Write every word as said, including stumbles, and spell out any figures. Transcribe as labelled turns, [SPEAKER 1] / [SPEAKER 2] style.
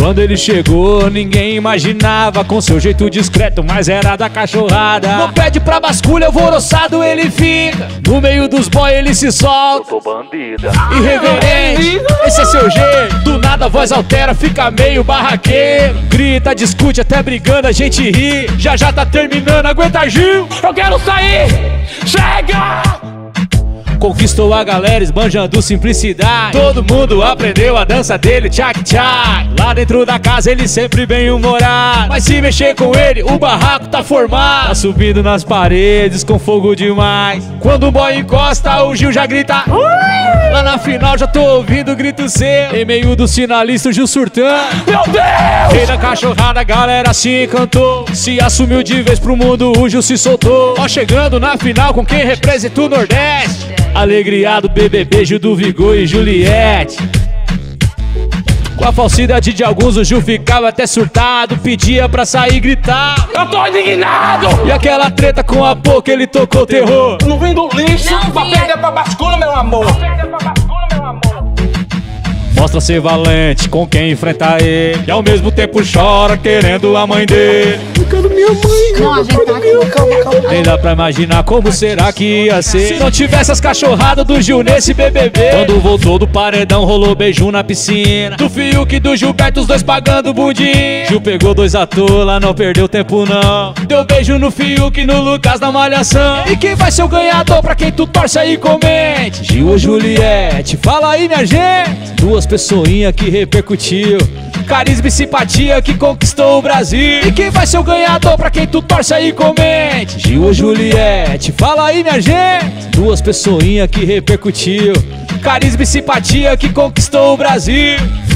[SPEAKER 1] Quando ele chegou, ninguém imaginava, com seu jeito discreto, mas era da cachorrada. Não pede pra basculha, alvoroçado ele fica, no meio dos boy ele se solta.
[SPEAKER 2] Eu sou bandida.
[SPEAKER 1] Irreverente, esse é seu jeito. Do nada a voz altera, fica meio barraqueiro. Grita, discute, até brigando a gente ri. Já já tá terminando, aguenta Gil.
[SPEAKER 3] Eu quero sair, chega!
[SPEAKER 1] Conquistou a galera esbanjando simplicidade. Todo mundo aprendeu a dança dele, tchac tchac. Lá dentro da casa ele sempre bem humorado, mas se mexer com ele o barraco tá formado. Tá subindo nas paredes com fogo demais. Quando o boy encosta o Gil já grita Ui! Lá na final já tô ouvindo o grito seu, em meio do sinalista o Gil surtando.
[SPEAKER 3] Meu Deus!
[SPEAKER 1] Rei da cachorrada, a galera se encantou. Se assumiu de vez pro mundo, o Gil se soltou. Ó, chegando na final com quem representa o Nordeste. Alegria do B B B, Gil do Vigor e Juliette. Com a falsidade de alguns o Gil ficava até surtado, pedia pra sair e gritar.
[SPEAKER 3] Eu tô indignado!
[SPEAKER 1] E aquela treta com a boca ele tocou terror.
[SPEAKER 3] Não vem do lixo,
[SPEAKER 4] Não
[SPEAKER 3] pra
[SPEAKER 4] vinha.
[SPEAKER 3] perder pra bascula, meu amor.
[SPEAKER 1] Mostra ser valente com quem enfrenta ele, e ao mesmo tempo chora querendo a mãe dele.
[SPEAKER 3] Eu quero minha mãe.
[SPEAKER 4] Não, a gente tá aqui.
[SPEAKER 3] Calma, calma.
[SPEAKER 1] Nem dá pra imaginar como será que ia ser se não tivesse as cachorradas do Gil nesse B B B. Quando voltou do paredão rolou beijo na piscina, do Fiuk e do Gilberto, os dois pagando budinho. Gil pegou dois à toa, não perdeu tempo não. Deu beijo no Fiuk e no Lucas na malhação. E quem vai ser o ganhador pra quem tu torce aí comente? Gil ou Juliette? Fala aí minha gente. Duas pessoinha que repercutiu, carisma e simpatia que conquistou o Brasil. E quem vai ser o ganhador pra quem tu torce aí comente? Gil ou Juliette? Fala aí minha gente. Duas pessoinha que repercutiu, carisma e simpatia que conquistou o Brasil.